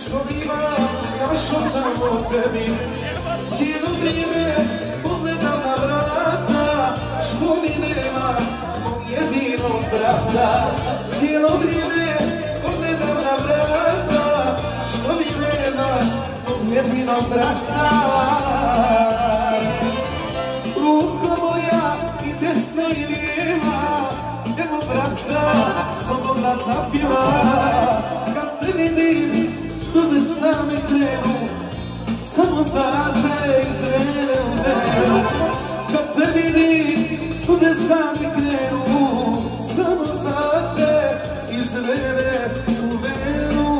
što ima, našao sam u tebi. Cijelo vrijeme pogledam na vrata, što mi nema mog jedinog brata. Cijelo vrijeme pogledam na vrata, što mi nema mog jedinog brata. Ruka moja i desna i lijeva, evo brata, slobodna zapila. Kad te vidim, suze same krenu, samo za te iz vene u venu. Kad te vidim, suze same krenu, samo za te iz vene u venu.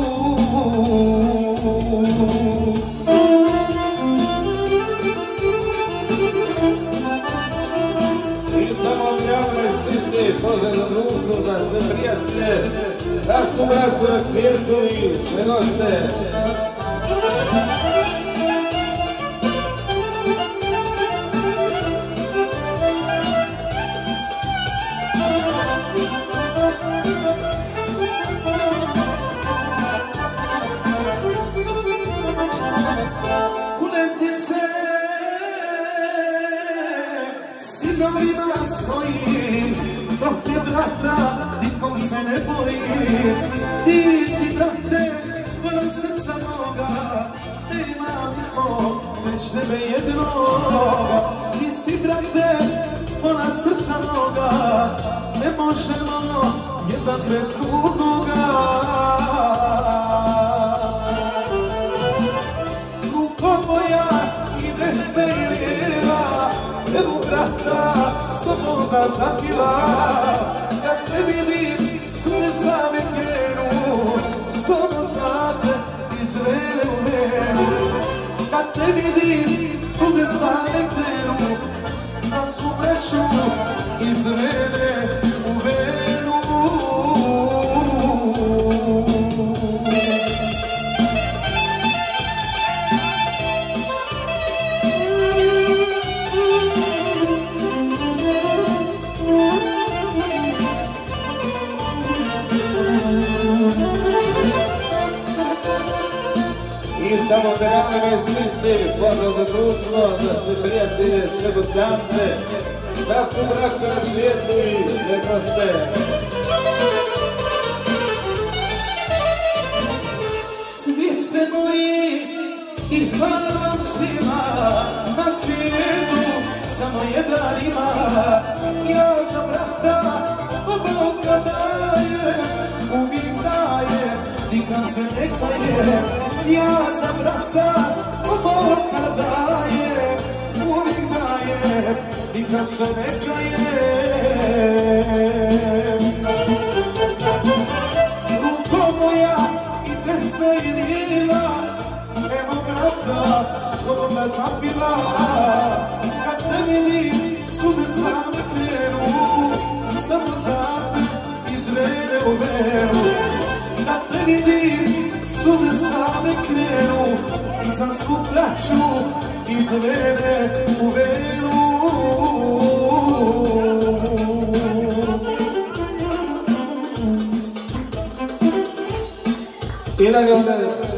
Pozdrav za društvo, za sve prijatelje, da su braću na svijetu i sve goste. Kunem ti se sinovima svojim, dok te brata nikom se ne bojim. Ti si brate pola srca moga, nema niko već tebe jednoga. Ti si brate pola srca moga, ne možemo jedan bez drugoga. Ruko moja i desna i lijeva, evo brata, slobodna zapila. Kad te vidim, suze same krenu, samo za te iz vene u venu. Kad te vidim, suze same krenu, za svu vreću iz vene u venu. I samo da rame smisli, pozdrav za društvo, za sve prijatelje, sve bocance, da su braće na svijetu i sve goste. Svi ste moji i hvala vam svima, na svijetu samo jedan ima. Ja za brata Boga daje, uvijek daje, nikad se ne daje. Ja za brata Boga daje, uvijek daje, nikad se ne daje. Ruko moja i desna i lijeva, evo brata, slobodna zapila. Kad te vidim, suze same krenu, samo za te iz vene u venu. Kad te vidim, suze same krenu, za svu braću iz vene u venu. I da ga